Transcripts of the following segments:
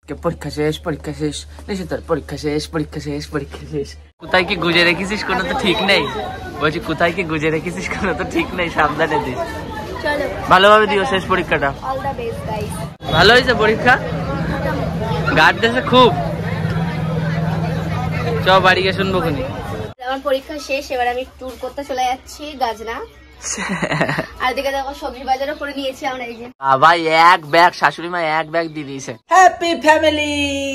পরীক্ষা শেষ নিশিতার পরীক্ষা শেষ কোথায় কি গুজে রেখেছিস কোনো তো ঠিক নেই। বলছি কোথায় কি গুজে রেখেছিস কোনো তো ঠিক নেই, সাবধানে দিস। ভালোভাবে দিও শেষ পরীক্ষাটা। ভালো হয়েছে পরীক্ষা? গার্ড দিয়েছে খুব। চ বাড়ি গিয়ে শুনবো খুনি। আমার পরীক্ষা শেষ, এবার আমি ট্যুর করতে চলে যাচ্ছি গাজনা। আর দিকে দেখো সবজি বাজারও করে নিয়েছি আমরা। এই যে ভাই এক ব্যাগ, শাশুড়ি মা এক ব্যাগ দিয়ে দিয়েছে। Happy family.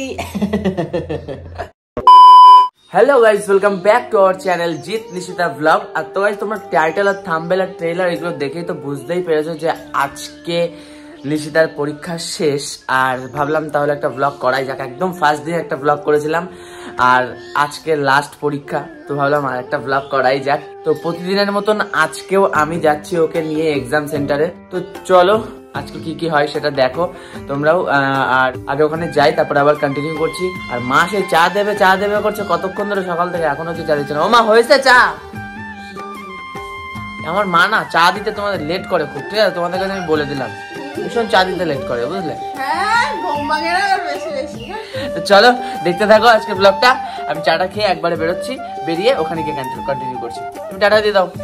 Hello guys, welcome back to our channel Jit Nishita vlog. আর তো গাইস তোমরা টাইটেল আর থাম্বনেল আর ট্রেলার এগুলো দেখেই তো বুঝতেই পেরেছো যে আজকে নিশিতার পরীক্ষা শেষ। আর ভাবলাম তাহলে একটা ব্লগ করাই যাক। একদম ফার্স্ট দিন একটা ব্লগ করেছিলাম, আর আজকে লাস্ট পরীক্ষা, তো ভাবলাম আর একটা ব্লগ করাই যাক। তো প্রতিদিনের মতন আজকেও আমি যাচ্ছি ওকে নিয়ে এক্সাম সেন্টারে। তো চলো আজকে কি কি হয় সেটা দেখো তোমরাও। আর আগে ওখানে যাই, তারপরে আবার কন্টিনিউ করছি। আর মা সেই চা দেবে করছে কতক্ষণ ধরে, সকাল থেকে এখনো হচ্ছে চা দিচ্ছে না। ও মা হয়েছে চা? আমার মা না চা দিতে তোমাদের লেট করে খুব, ঠিক আছে? তোমাদের কাছে আমি বলে দিলাম, ভীষণ চা দিতে লেট করে, বুঝলে? তো চলো দেখতে থাকো আজকে ব্লগটা। আমি চাটা খেয়ে একবারে বেরোচ্ছি, বেরিয়ে ওখানে গিয়ে কন্টিনিউ করছি। তুমি টাটা দিয়ে দাও।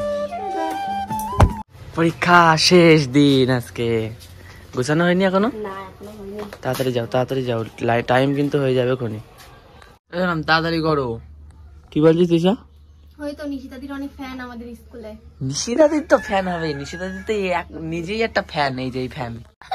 পরীক্ষা শেষ দিন আজকে। গোছানো হয়নি এখনো? তাড়াতাড়ি যাও, টাইম কিন্তু হয়ে যাবে ওখানে। তাড়াতাড়ি করো। কি বলছিস তুষা? হয়তো নিশিতাদির অনেক ফ্যান আমাদের স্কুলে। নিশিতাদির তো ফ্যান হবে, নিশিতাদির তো নিজেই একটা ফ্যান। এই যে ফ্যান।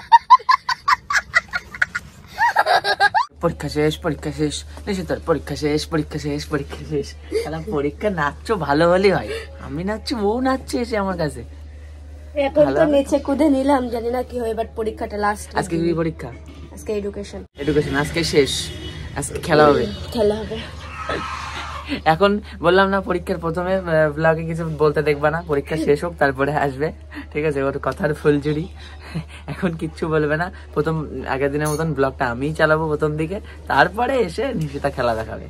পরীক্ষা শেষ নিশিতার পরীক্ষা শেষ। পরীক্ষা নাচছো ভালো হলেই হয়। আমি নাচছি, বউ নাচছে এসে আমার কাছে। এখন তো নিচে কুদে নিলাম, জানি না কি হয়, বাট পরীক্ষাটা লাস্ট। আজকে কি পরীক্ষা? আজকে এডুকেশন আজকে শেষ। আজকে খেলা হবে। এখন বললাম না পরীক্ষার প্রথমে ব্লগে কিছু বলতে দেখবা না, পরীক্ষা শেষ হোক তারপরে আসবে, ঠিক আছে? ওর কথার ফুলঝুরি। এখন কিচ্ছু বলবে না। আগের দিনের মতন ব্লগটা আমিই চালাবো প্রথম দিকে, তারপরে এসে নিশিতা খেলা দেখাবে।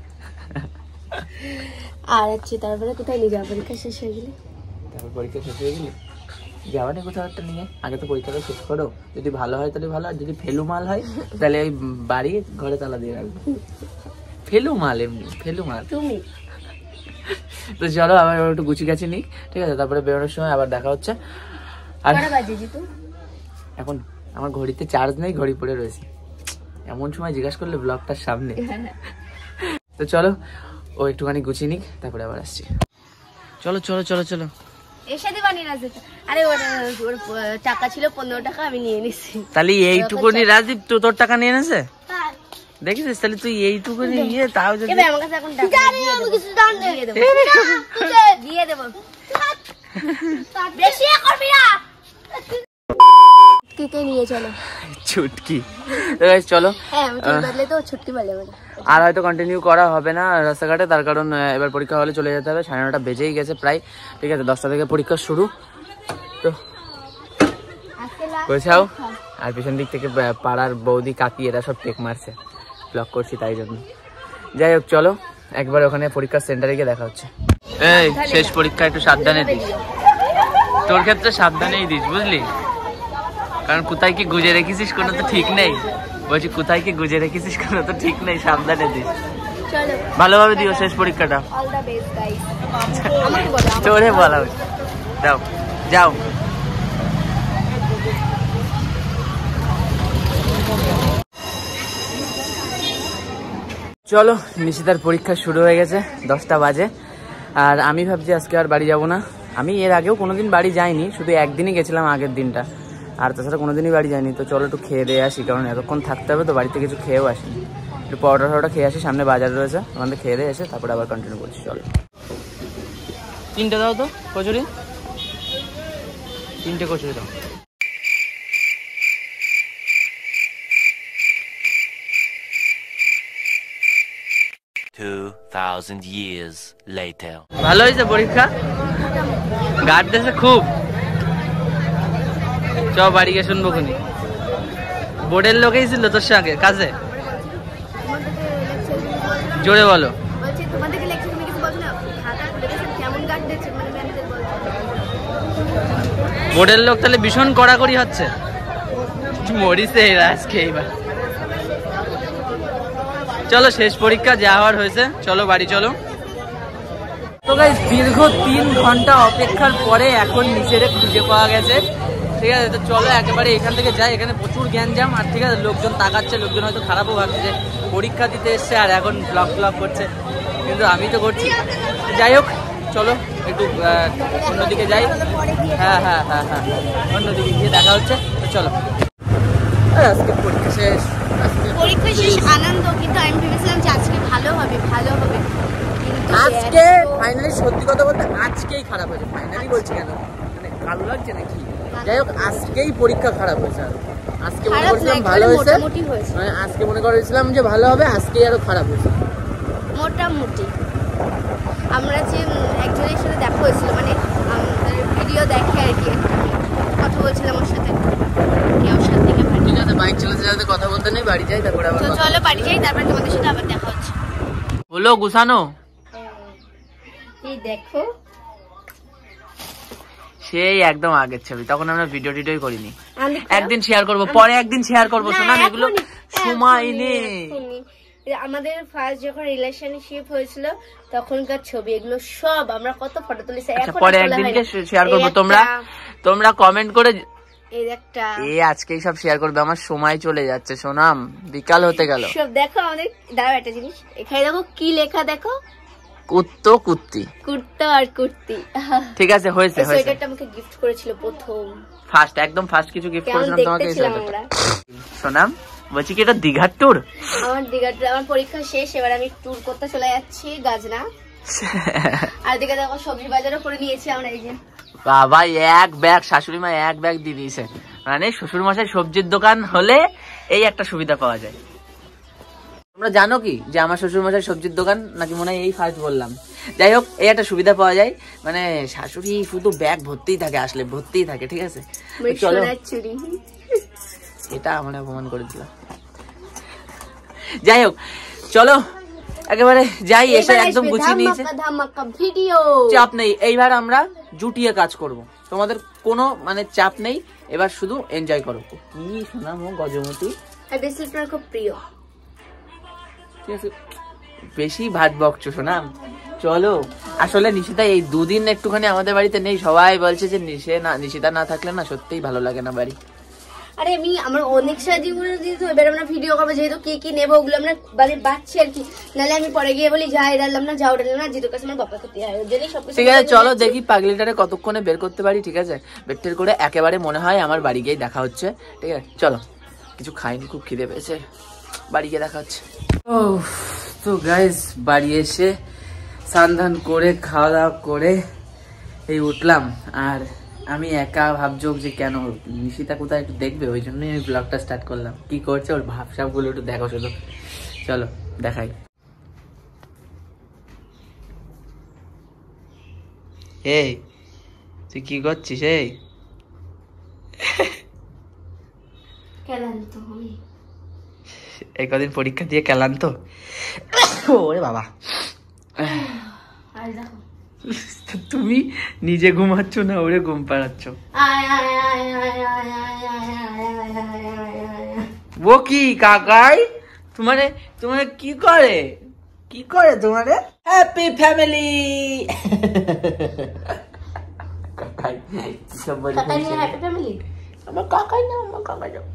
আর আচ্ছা, তারপরে কোথায় নিয়ে যাবো পরীক্ষা শেষ হয়ে গেলে? তারপর পরীক্ষা শেষ হয়ে গেলে যাওয়ানি কোথাও একটা নিয়ে। আগে তো পরীক্ষাটা শেষ করো, যদি ভালো হয় তাহলে ভালো, আর যদি ফেলু মাল হয় তাহলে ওই বাড়ি ঘরে তালা দিয়ে রাখবো। ফেলু মাল তুমি। তো চলো আবার একটু গুছি গাছি নিই, ঠিক আছে? তারপরে বেরোনোর সময় আবার দেখা হচ্ছে। আর এখন আমার ঘড়িতে চার্জ নেই, ঘড়ি পড়ে রয়েছে। এমন সময় জিজ্ঞাসা করলে ব্লগটার সামনে। তো চলো ও একটুখানি গুছিয়ে নিক, তারপরে আবার আসছি। চলো এসে দিবানি রাজীব। আরে ওর টাকা ছিল 15 টাকা, আমি নিয়ে নিছি। তাহলে এইটুকুনি রাজীব তো তোর টাকা নিয়ে নেছে? দেখিস তাহলে তুই এইটুকুনি নিয়ে, তাও যদি আমার কাছে এখন টাকা দিয়ে দেব। বেশি করবি না। কে নিয়ে চলো ছুটকি। চলো আর হয়তো কন্টিনিউ করা হবে না রাস্তাঘাটে, তার কারণ এবার পরীক্ষা হলে চলে যেতে হবে। 9:30 বেজেই গেছে প্রায়, ঠিক আছে? 10টা থেকে পরীক্ষা শুরু। তো গোছাও। আর পিছন দিক থেকে পাড়ার বৌদি কাকি এরা সব টেক মারছে, ব্লগ করছি তাই জন্য। যাই হোক চলো একবার ওখানে পরীক্ষার সেন্টারে গিয়ে দেখা হচ্ছে। এই শেষ পরীক্ষা একটু সাবধানে দিস, তোর ক্ষেত্রে সাবধানেই দিস, বুঝলি? কারণ কোথায় কি গুজে রেখেছিস কোনো তো ঠিক নেই। বলছি কোথায় কি গুজে রেখেছিস কোনো তো ঠিক নেই, সাবধানে দিস। ভালোভাবে দিও শেষ পরীক্ষাটা। তোরে বলা উচিত। যাও চলো। নিশিতার পরীক্ষা শুরু হয়ে গেছে, 10টা বাজে। আর আমি ভাবছি আজকে আর বাড়ি যাবো না। আমি এর আগেও কোনোদিন বাড়ি যাইনি, শুধু একদিনই গেছিলাম আগের দিনটা, আর তাছাড়া কোনোদিনই বাড়ি যাইনি। তো চলো একটু খেয়ে দিয়ে আসি, কারণ এতক্ষণ থাকতে হবে তো, বাড়িতে কিছু খেয়েও আসিনি। একটু পরোটা খেয়ে আসি, সামনে বাজার রয়েছে, ওখান থেকে খেয়ে দিয়ে এসে তারপরে আবার কন্টিনিউ করছি। চলো 3টে দাও তো কচুরি, 3টে কচুরি দাও। ভালো হয়েছে পরীক্ষা? গার্ড দিয়েছে খুব। চ বাড়ি গিয়ে শুনবো খুনি। বোর্ডের লোকেই ছিল তোর সঙ্গে কাজে? জোরে বলো। বোর্ডের লোক তাহলে ভীষণ কড়াকড়ি হচ্ছে। মরিছে আজকে এইবার। চলো শেষ পরীক্ষা যা হওয়ার হয়েছে, চলো বাড়ি চলো। তো গাইস দীর্ঘ 3 ঘন্টা অপেক্ষার পরে এখন নিচেরে খুঁজে পাওয়া গেছে, ঠিক আছে। তো চলো একেবারে এখান থেকে যাই, এখানে প্রচুর গ্যাঞ্জাম আর ঠিক আছে, লোকজন তাকাচ্ছে, লোকজন হয়তো খারাপও ভাবছে যে পরীক্ষা দিতে এসছে আর এখন ব্লগ করছে, কিন্তু আমি তো করছি। যাই হোক চলো একটু অন্যদিকে যাই। হ্যাঁ হ্যাঁ হ্যাঁ হ্যাঁ অন্যদিকে গিয়ে দেখা হচ্ছে। তো চলো আজকে পরীক্ষা শেষ, আনন্দ, কিন্তু আমি ভেবেছিলাম যে আজকে ভালো হবে আজকে ফাইনালি সত্যি কথা বলতে আজকেই খারাপ হয়েছে। ফাইনালি বলছি কেন, মানে ভালো লাগছে নাকি? যাই হোক আজকেই পরীক্ষা খারাপ হয়েছে। আজকে মনে করছিলাম ভালো হয়েছে, মানে আজকে মনে করেছিলাম যে ভালো হবে, আজকেই আরো খারাপ হয়েছে মোটামুটি। আমরা যে একজনের সাথে দেখা হয়েছিল, মানে ভিডিও দেখে আর কি কথা বলছিলাম ওর সাথে, ঠিক আছে বাইক চালাতে চালাতে কথা বলতে নেই, বাড়ি যাই তারপরে আবার চলো বাড়ি যাই, তারপর তোমাদের সাথে আবার দেখা হচ্ছে। হলো গুছানো, এই দেখো সেই একদম আগের ছবি, তখন আমরা ভিডিও টিডিও করিনি। একদিন শেয়ার করব, পরে একদিন শেয়ার করব। শোনা এগুলো সময় নেই। আমাদের ফার্স্ট যখন রিলেশনশিপ হয়েছিল তখনকার ছবি, এগুলো সব আমরা কত ফটো তুলেছি। এখন পরে একদিনকে শেয়ার করব, তোমরা কমেন্ট করে আজকেই সব শেয়ার করবে। আমার সময় চলে যাচ্ছে সোনাম, বিকাল হতে গেল। সব দেখো আমাদের, দাঁড়াও একটা জিনিস, এখানে দেখো কি লেখা, দেখো কুত্তো কুত্তি, কুর্তা আর কুর্তি। ঠিক আছে হয়েছে হয়েছে। সোয়েটারটা আমাকে গিফট করেছিল প্রথম, একদম ফার্স্ট কিছু গিফট করেছিলাম তোমাকে এই সোয়েটারটা। সোনাম বলছি কি এটা দীঘার ট্যুর? আমার পরীক্ষা শেষ, এবার আমি ট্যুর করতে চলে যাচ্ছি গাজনা। আর দিকে দেখো সবজি বাজারও করে নিয়েছি আমরা, এই যে বাবা এক ব্যাগ, শাশুড়ি মা এক ব্যাগ দিয়ে দিয়েছে। মানে শ্বশুর মশাই সবজির দোকান হলে এই একটা সুবিধা পাওয়া যায়। তোমরা জানো কি যে আমার শ্বশুর মশাই সবজির দোকান, নাকি মনে হয় এই ফার্স্ট বললাম? যাই হোক এই একটা সুবিধা পাওয়া যায়, মানে শাশুড়ি শুধু ব্যাগ ভর্তিই থাকে, আসলে ভর্তিই থাকে, ঠিক আছে। চলো এটা আমার অপমান করে দিল। যাই হোক চলো একেবারে যাই, এসে একদম গুছিয়ে নিয়েছে, চাপ নেই। এইবার আমরা জুটিয়ে কাজ করব, তোমাদের কোনো মানে চাপ নেই, এবার শুধু এনজয় করো। কি শোনাম গজমতি, খুব প্রিয়। ঠিক আছে বেশি ভাত বকছো শোনাম, চলো। আসলে নিশিতা এই দুদিন একটুখানি আমাদের বাড়িতে নেই, সবাই বলছে যে নিশিতা না থাকলে না সত্যিই ভালো লাগে না বাড়ি। আরে আমি আমার অনেক সাহায্য করে দিয়েছি, এবার আমরা ভিডিও করবো, যেহেতু কি কি নেবো ওগুলো আমরা মানে বাচ্চি আর কি, নাহলে আমি পরে গিয়ে বলি যা এড়ালাম না, যা ওড়ালাম না, যেহেতু কাছে আমার বাবা ক্ষতি হয়, ওই জন্যই সবকিছু। ঠিক আছে চলো দেখি পাগলিটারে কতক্ষণে বের করতে পারি, ঠিক আছে। বেটের করে একেবারে মনে হয় আমার বাড়ি গিয়ে দেখা হচ্ছে, ঠিক আছে। চলো কিছু খাইনি, খুব খিদে পেয়েছে, বাড়ি গিয়ে দেখা হচ্ছে। তো গাইস বাড়ি এসে স্নান করে খাওয়া দাওয়া করে এই উঠলাম, আর আমি একা ভাবযোগ যে কেন নিশিতা কোথায় একটু দেখবে, ওই জন্যই আমি ব্লগটা স্টার্ট করলাম। কি করছে ওর ভাবসাব গুলো একটু দেখো শুধু, চলো দেখাই। এই তুই কি করছিস? এই এই কদিন পরীক্ষা দিয়ে ক্লান্ত, ওরে বাবা। তুমি নিজে ঘুমাচ্ছ না ওরে ঘুম পাড়াচ্ছ? ও কি কাকাই তোমারে তোমারে কি করে তোমারে? Happy family. কাকাই সব বলে হ্যাপি ফ্যামিলি, আমার কাকাই না, আমার কাকাই না।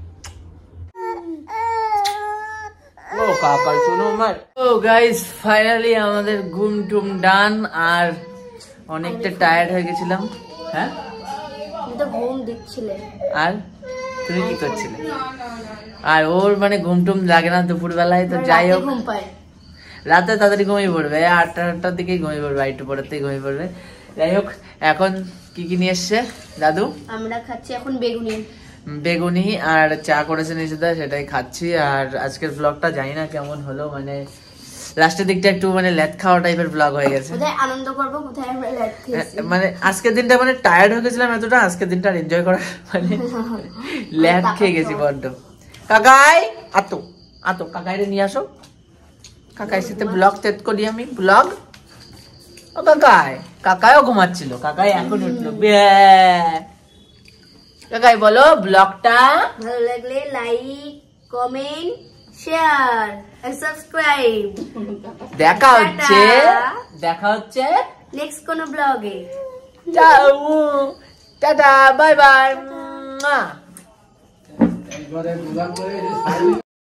ও কাকা শুনো আমার। ও গাইস ফাইনালি আমাদের ঘুম টুম ডান, আর অনেকটা টায়ার্ড হয়ে গেছিলাম। হ্যাঁ তুমি তো ঘুম দিচ্ছিলে, আর তুমি কি করছিলে? আর ওর মানে ঘুম টুম লাগে না দুপুর বেলায়, তো যাই হোক রাতে তাড়াতাড়ি ঘুমিয়ে পড়বে, 8টার দিকে ঘুমিয়ে পড়বে, একটু পরের থেকে ঘুমিয়ে পড়বে। যাই হোক এখন কি কি নিয়ে এসছে দাদু? আমরা খাচ্ছি এখন বেগুনি আর চা করেছে নিশিতা, সেটাই খাচ্ছি। আর আজকের ব্লগটা জানি না কেমন হলো, মানে লাস্টের দিকটা একটু মানে ল্যাদ খাওয়া টাইপের ব্লগ হয়ে গেছে। আনন্দ করবো কোথায় আমরা ল্যাদ খেয়েছি, মানে আজকের দিনটা মানে টায়ার্ড হয়ে গেছিলাম এতটা, আজকের দিনটা এনজয় করা মানে ল্যাদ খেয়ে গেছি বড্ড। কাকাই আতো আতো কাকাইরে নিয়ে আসো, কাকাইর সাথে ব্লগ সেট করি আমি। ব্লগ ও কাকাইও ঘুমাচ্ছিল, কাকাই এখন উঠলো। কাকাই বলো ব্লগটা ভালো লাগলে লাইক কমেন্ট শেয়ার। সাবস্ক্রাইব। দেখা হচ্ছে নেক্সট কোন ব্লগে। Tata, bye by.